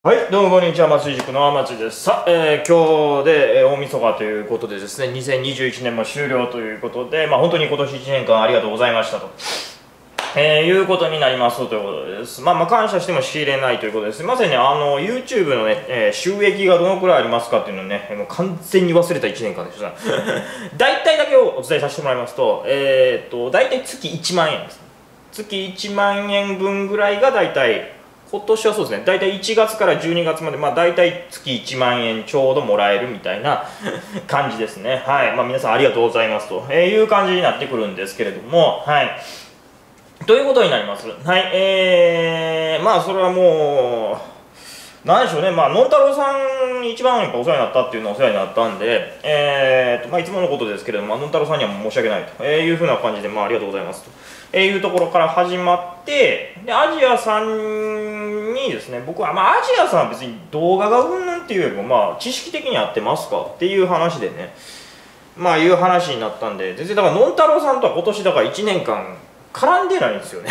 はい、どうもこんにちは、松井塾の天津です。さあ、今日で、大晦日ということでですね、2021年も終了ということで、本当に今年1年間ありがとうございましたと、いうことになりますということです。感謝してもしきれないということです。すみませんね、YouTube のね、収益がどのくらいありますかっていうのをね、もう完全に忘れた1年間でした。大体だけをお伝えさせてもらいますと、大体月1万円です。月1万円分ぐらいが大体、今年はそうですね、大体1月から12月まで、大体月1万円ちょうどもらえるみたいな感じですね。はい。皆さんありがとうございますという感じになってくるんですけれども、はい。ということになります。はい。それはもう、なんでしょうね、のんたろうさんに一番やっぱお世話になったっていうのはお世話になったんで、いつものことですけれども、のんたろうさんには申し訳ないというふうな感じで、ありがとうございますというところから始まって、で、アジアさんにですね、僕は、アジアさんは別に動画がうんぬんっていうよりも、知識的に合ってますかっていう話でね、いう話になったんで、全然だからのんたろうさんとは今年だから1年間、絡んでないんですよね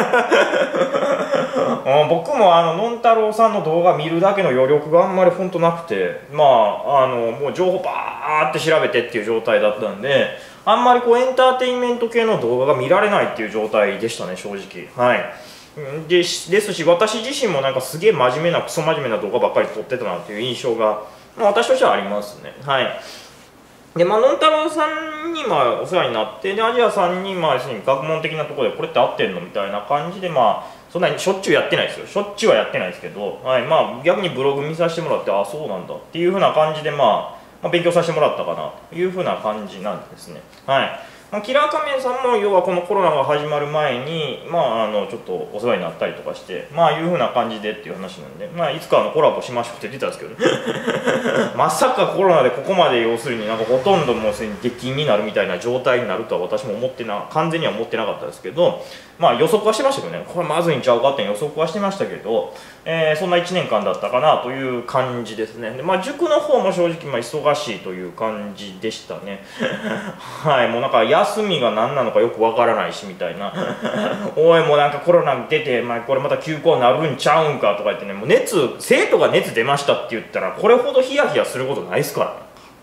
僕ものんたろうさんの動画見るだけの余力があんまり本当なくて、もう情報バーって調べてっていう状態だったんで、あんまりこうエンターテインメント系の動画が見られないっていう状態でしたね、正直。はいですし、私自身もなんかすげえ真面目なクソ真面目な動画ばっかり撮ってたなっていう印象が、私としてはありますね。はいで、のんたろうさんにお世話になって、で、アジアさんに要するに学問的なところでこれって合ってんのみたいな感じで、そんなにしょっちゅうやってないですよ。しょっちゅうはやってないですけど、はい、逆にブログ見させてもらって、あ、そうなんだっていうふうな感じで、勉強させてもらったかなというふうな感じなんですね。はい。キラー仮面さんも要はこのコロナが始まる前に、ちょっとお世話になったりとかして、いうふうな感じでっていう話なんで、いつかコラボしましょうって言ってたんですけどねまさかコロナでここまで要するになんかほとんどもうすでに出禁になるみたいな状態になるとは私も完全には思ってなかったですけど、予測はしてましたけどね、これまずいんちゃうかって予測はしてましたけど、そんな1年間だったかなという感じですね。で、塾の方も正直忙しいという感じでしたねはい、もうなんか休みが何なのかよくわからないしみたいなおいもうなんかコロナ出て、これまた休校になるんちゃうんかとか言ってね、もう生徒が熱出ましたって言ったらこれほどヒヤヒヤすることないですからね。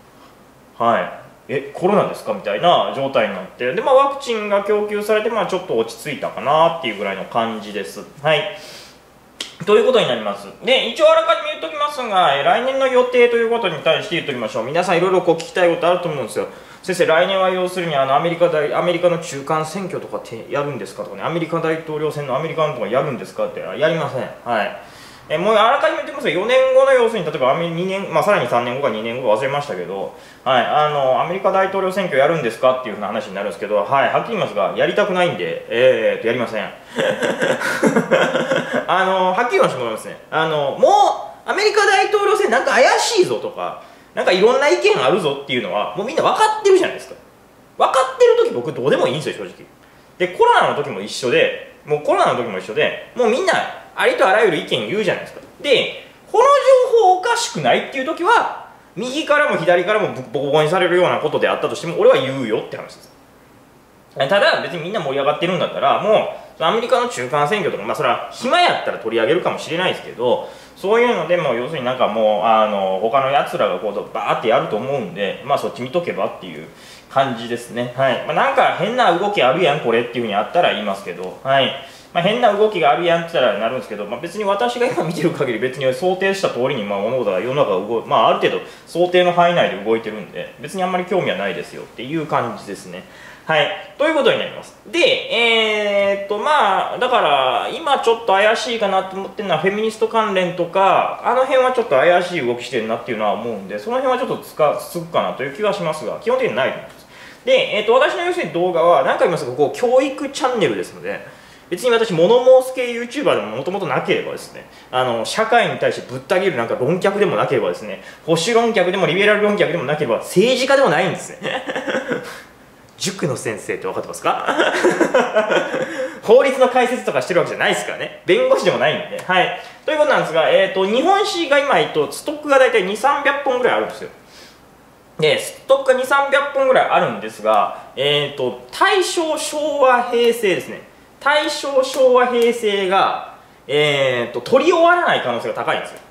はいコロナですかみたいな状態になって、でワクチンが供給されてちょっと落ち着いたかなっていうぐらいの感じです。はいということになります。で、一応あらかじめ言っときますが、来年の予定ということに対して言っときましょう。皆さんいろいろ聞きたいことあると思うんですよ。先生、来年は要するにアメリカの中間選挙とかってやるんですかとかね、アメリカ大統領選のアメリカのとかやるんですかってやりません。はい。もうあらかじめ言ってますよ。4年後の要するに、例えば2年、さらに3年後か2年後か忘れましたけど、はい、アメリカ大統領選挙やるんですかっていうふうな話になるんですけど、はい、はっきり言いますが、やりたくないんで、やりません。はっきり言わせてもらいますね。もう、アメリカ大統領選なんか怪しいぞとか、なんかいろんな意見あるぞっていうのは、もうみんな分かってるじゃないですか。分かってる時僕どうでもいいんですよ、正直。で、コロナの時も一緒で、もうみんな、ありとあらゆる意見言うじゃないですか。で、この情報おかしくないっていう時は、右からも左からもボコボコにされるようなことであったとしても、俺は言うよって話です。ただ、別にみんな盛り上がってるんだったら、もう、アメリカの中間選挙とか、それは暇やったら取り上げるかもしれないですけど、そういうのでも、要するになんかもう、他の奴らがこう、バーってやると思うんで、そっち見とけばっていう感じですね。はい。なんか変な動きあるやん、これっていうふうにあったら言いますけど、はい。変な動きがあるやんって言ったらなるんですけど、別に私が今見てる限り別に想定した通りに物事が世の中が動いある程度想定の範囲内で動いてるんで別にあんまり興味はないですよっていう感じですね。はいということになります。でだから今ちょっと怪しいかなと思ってるのはフェミニスト関連とかあの辺はちょっと怪しい動きしてるなっていうのは思うんでその辺はちょっとつくかなという気はしますが基本的にないと思います。で、私の要するに動画は何回も言いますがこう教育チャンネルですので別に私、物申す系 YouTuber でももともとなければですね、社会に対してぶった切るなんか論客でもなければですね、保守論客でもリベラル論客でもなければ政治家でもないんですね。塾の先生って分かってますか法律の解説とかしてるわけじゃないですからね。弁護士でもないんで。はい。ということなんですが、日本史が今、ストックが大体2、300本ぐらいあるんですよ。で、ストックが2、300本ぐらいあるんですが、大正、昭和、平成ですね。大正昭和平成が、取り終わらない可能性が高いんですよ。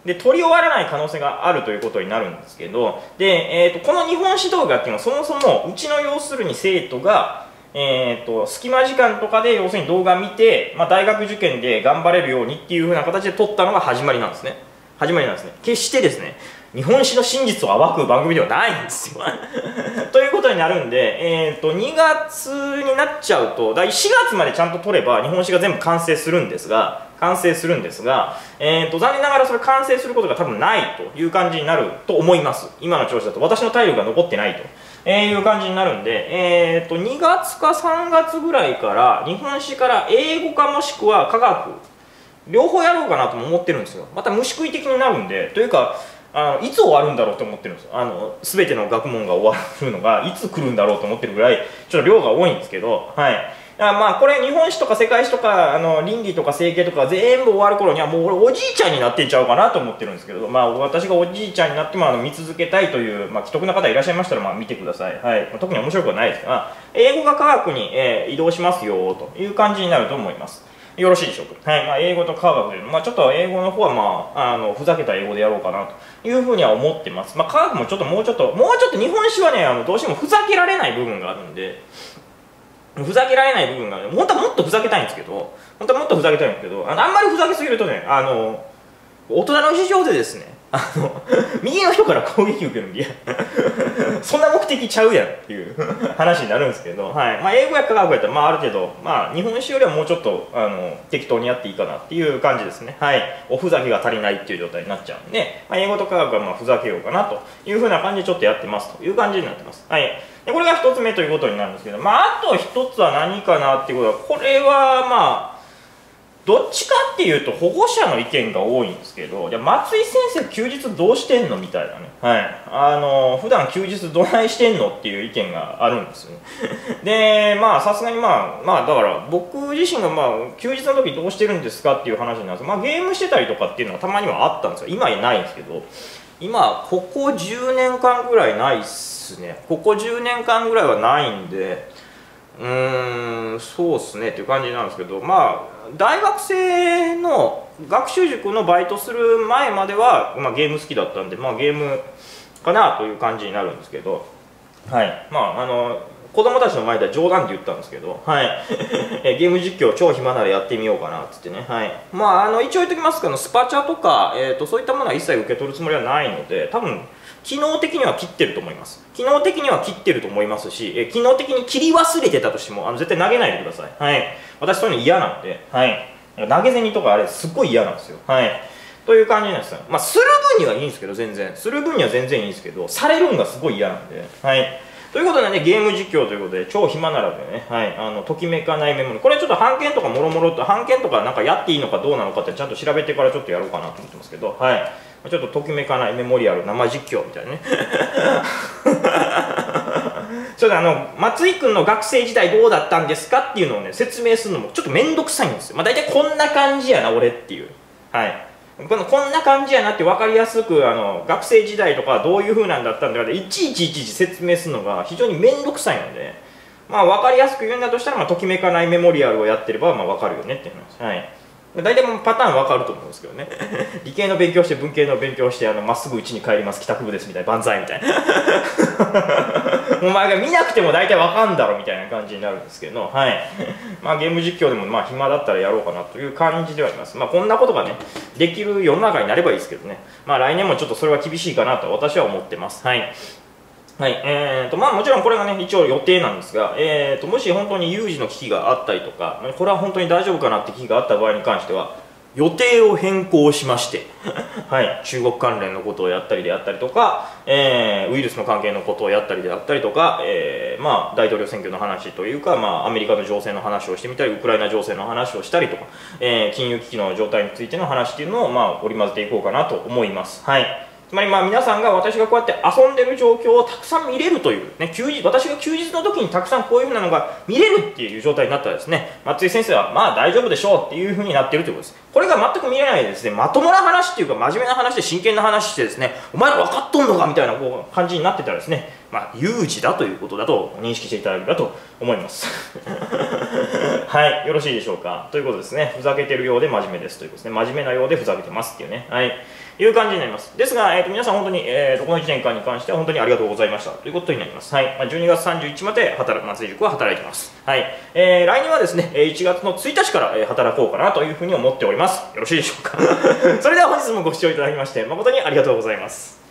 で取り終わらない可能性があるということになるんですけど、で、この日本史動画っていうのはそもそもうちの要するに生徒が隙間時間とかで要するに動画見て、大学受験で頑張れるようにっていう風な形で撮ったのが始まりなんですね。決してですね、日本史の真実を暴く番組ではないんですよということになるんで、2月になっちゃうと4月までちゃんと撮れば日本史が全部完成するんですが、残念ながらそれ完成することが多分ないという感じになると思います。今の調子だと私の体力が残ってないという感じになるんで、2月か3月ぐらいから日本史から英語かもしくは科学両方やろうかなとも思ってるんですよ。また虫食い的になるんで、というかいつ終わるんだろうと思ってるんですよ。全ての学問が終わるのがいつ来るんだろうと思ってるぐらいちょっと量が多いんですけど、はい。これ日本史とか世界史とか倫理とか整形とか全部終わる頃にはもう俺おじいちゃんになってんちゃうかなと思ってるんですけど、私がおじいちゃんになっても見続けたいという、既得な方いらっしゃいましたら見てください。はい。特に面白くはないですが、英語が科学に、移動しますよという感じになると思います。よろしいでしょうか。はい。英語と科学で、ちょっと英語の方はふざけた英語でやろうかなというふうには思ってます。科学ももうちょっと日本史はね、どうしてもふざけられない部分があるんで、本当はもっとふざけたいんですけど、あんまりふざけすぎるとね、大人の事情でですね、右の人から攻撃受けるんで、そんな目的ちゃうやんっていう話になるんですけど、はい。英語や科学やったら、ある程度、日本史よりはもうちょっと、適当にやっていいかなっていう感じですね。はい。おふざけが足りないっていう状態になっちゃうんで、英語と科学はふざけようかなというふうな感じでちょっとやってますという感じになってます。はい。でこれが一つ目ということになるんですけど、あと一つは何かなっていうことは、これはどっちかっていうと保護者の意見が多いんですけど、松井先生休日どうしてんのみたいなね、はい、普段休日どないしてんのっていう意見があるんですよね。でさすがにだから僕自身が休日の時どうしてるんですかっていう話になるんです。ゲームしてたりとかっていうのはたまにはあったんですよ。今はないんですけど、今ここ10年間ぐらいないっすね。ここ10年間ぐらいはないんで、そうっすねっていう感じなんですけど、大学生の学習塾のバイトする前までは、ゲーム好きだったんで、ゲームかなという感じになるんですけど、はい。子供たちの前では冗談で言ったんですけど、はい。ゲーム実況超暇ならやってみようかなっつってね、はい。一応言っときますけど、スパチャとか、そういったものは一切受け取るつもりはないので、多分、機能的には切ってると思います。機能的には切ってると思いますし、機能的に切り忘れてたとしても、絶対投げないでください。はい。私そういうの嫌なんで、はい。投げ銭とかあれ、すっごい嫌なんですよ。はい。という感じなんですよ。する分にはいいんですけど、全然。する分には全然いいんですけど、されるんがすごい嫌なんで、はい。ということでね、ゲーム実況ということで、超暇ならでね、はい、ときめかないメモリ。これちょっと版権とかもろもろと、版権とかなんかやっていいのかどうなのかってちゃんと調べてからちょっとやろうかなと思ってますけど、はい。ちょっとときめかないメモリアル生実況みたいなね。それで松井君の学生時代どうだったんですかっていうのをね、説明するのもちょっとめんどくさいんですよ。大体こんな感じやな、俺っていう。はい。こんな感じやなって分かりやすく学生時代とかどういう風なんだったんだっていちいち説明するのが非常に面倒くさいので、分かりやすく言うんだとしたら、ときめかないメモリアルをやってれば分かるよねっていう話。はい。大体パターン分かると思うんですけどね。理系の勉強して文系の勉強してまっすぐ家に帰ります帰宅部ですみたいな万歳みたいな。お前が見なくても大体分かんだろみたいな感じになるんですけど、はい。ゲーム実況でも暇だったらやろうかなという感じではあります。こんなことがねできる世の中になればいいですけどね。来年もちょっとそれは厳しいかなと私は思ってます。はい。はい。もちろんこれがね、一応予定なんですが、もし本当に有事の危機があったりとか、これは本当に大丈夫かなって危機があった場合に関しては、予定を変更しまして、はい、中国関連のことをやったりであったりとか、ウイルスの関係のことをやったりであったりとか、大統領選挙の話というか、アメリカの情勢の話をしてみたり、ウクライナ情勢の話をしたりとか、金融危機の状態についての話っていうのを、織り交ぜていこうかなと思います。はい。つまり皆さんが私がこうやって遊んでる状況をたくさん見れるという、ね、私が休日の時にたくさんこういうふうなのが見れるっていう状態になったらですね、松井先生は大丈夫でしょうっていうふうになっているということです。これが全く見れないでですね、まともな話っていうか真面目な話で真剣な話してですね、お前ら分かっとんのかみたいな感じになってたらですね、有事だということだと認識していただければと思います。 はい、よろしいでしょうか。ということですね、ふざけてるようで真面目ですということですね、真面目なようでふざけてますっていうね、はい、いう感じになります。ですが、皆さん本当に、この1年間に関しては本当にありがとうございましたということになります。はい、12月31日まで松井塾は働いてます。はい、来年はですね、1月の1日から働こうかなというふうに思っております。よろしいでしょうか。それでは本日もご視聴いただきまして誠にありがとうございます。